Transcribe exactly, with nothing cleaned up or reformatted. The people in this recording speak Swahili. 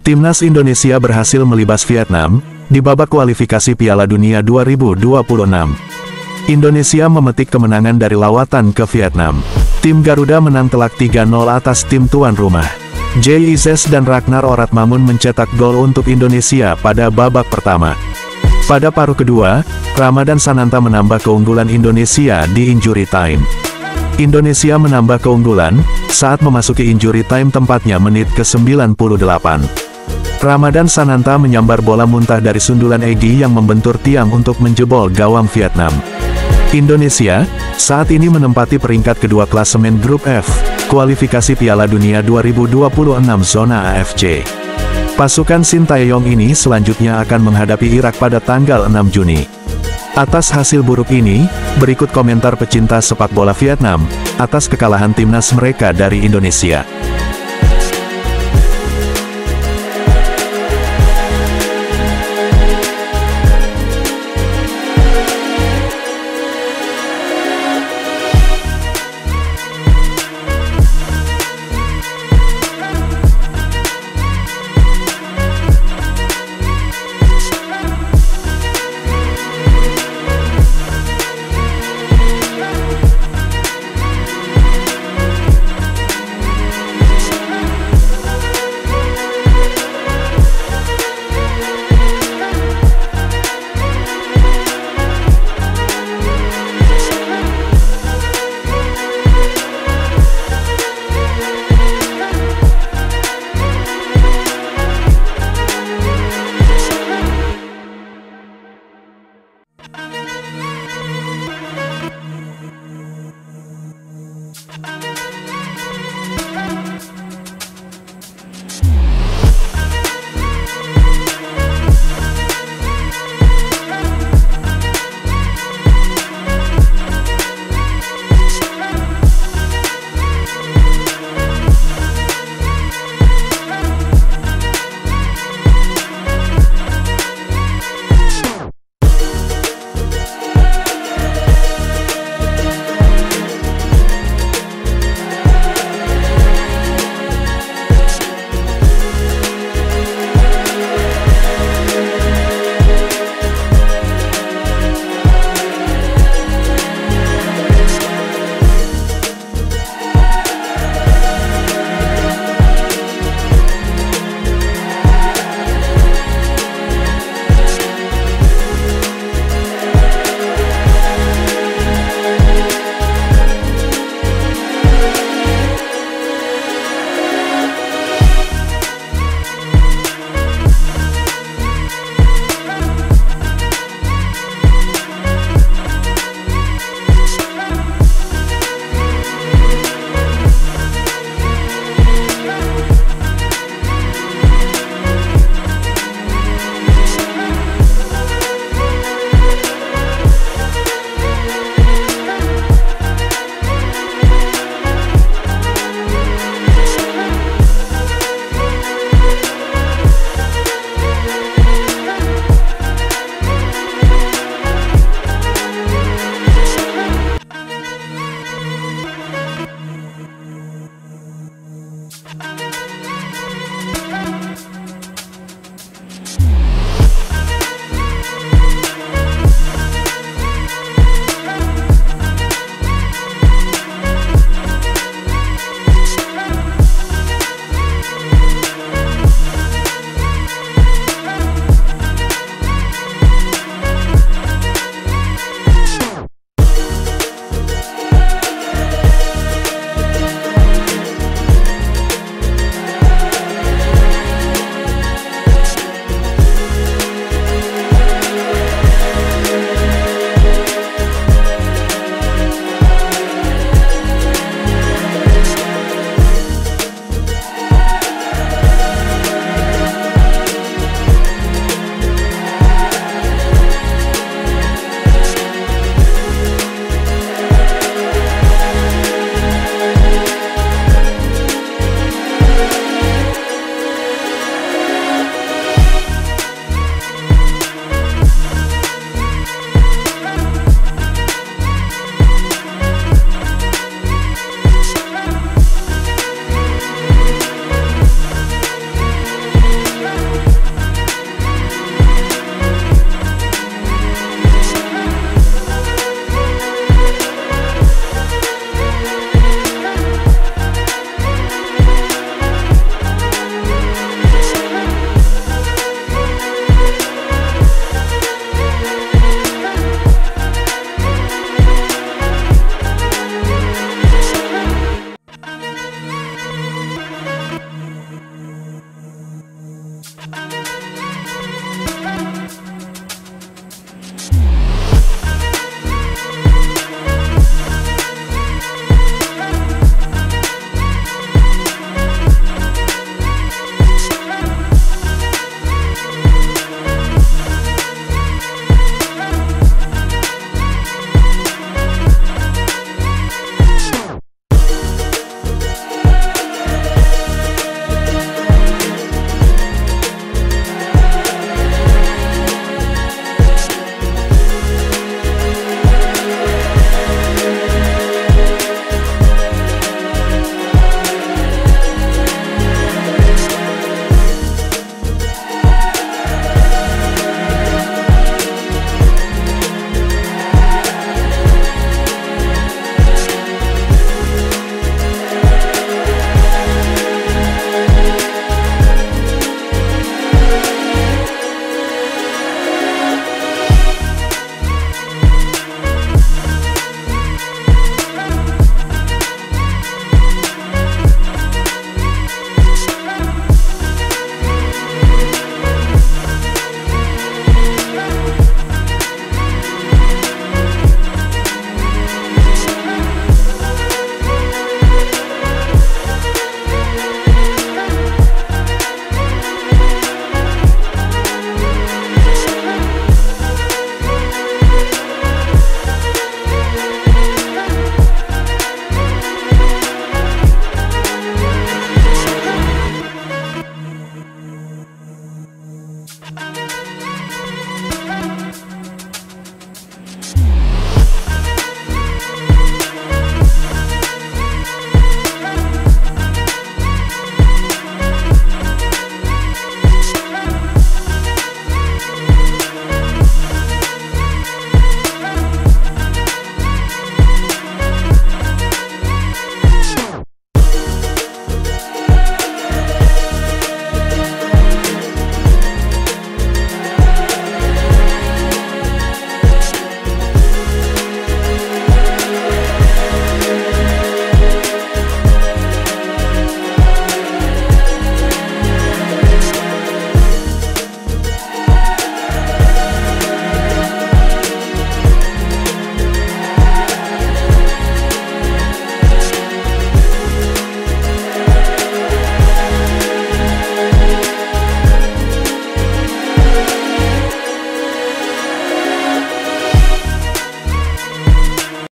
Timnas Indonesia berhasil melibas Vietnam di babak kualifikasi Piala Dunia dua ribu dua puluh enam. Indonesia memetik kemenangan dari lawatan ke Vietnam. Tim Garuda menang telak tiga nol atas tim tuan rumah. Jay Izes dan Ragnar Oratmamun mencetak gol untuk Indonesia pada babak pertama. Pada paruh kedua, Ramadan Sananta menambah keunggulan Indonesia di injury time. Indonesia menambah keunggulan saat memasuki injury time tempatnya menit ke sembilan puluh delapan. Ramadan Sananta menyambar bola muntah dari sundulan Egy yang membentur tiang untuk menjebol gawang Vietnam. Indonesia saat ini menempati peringkat kedua klasemen Grup F, kualifikasi Piala Dunia dua ribu dua puluh enam zona A F C. Pasukan Sintayong ini selanjutnya akan menghadapi Irak pada tanggal enam Juni. Atas hasil buruk ini, berikut komentar pecinta sepak bola Vietnam atas kekalahan timnas mereka dari Indonesia.